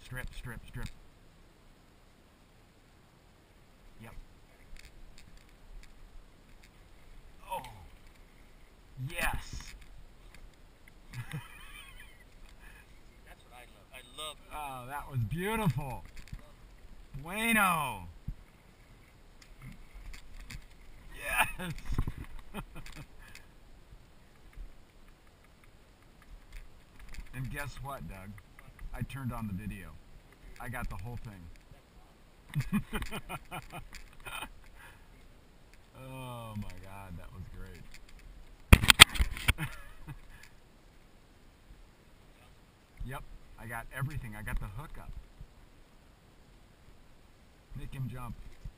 Strip, strip, strip. Yep. Oh. Yes. That's what I love. I love. Oh, that was beautiful. Bueno. Yes. And guess what, Doug? I turned on the video. I got the whole thing. Oh my God, that was great. Yep, I got everything. I got the hookup. Make him jump.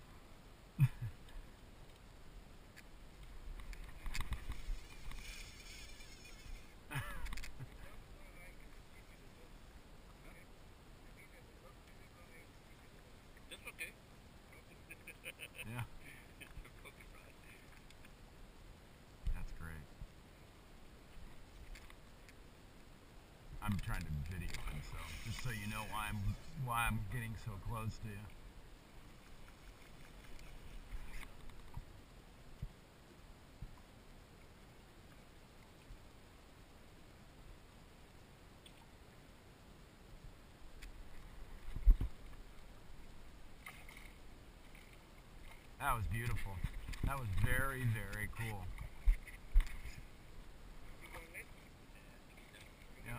That's okay. Yeah, that's great. I'm trying to video him, so just so you know why I'm getting so close to you. That was beautiful. That was very, very cool. Yeah.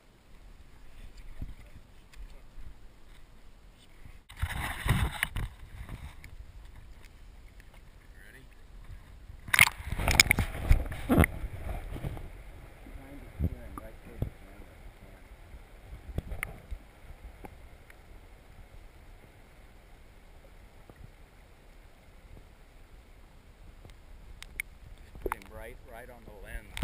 Ready? Put him right on the lens.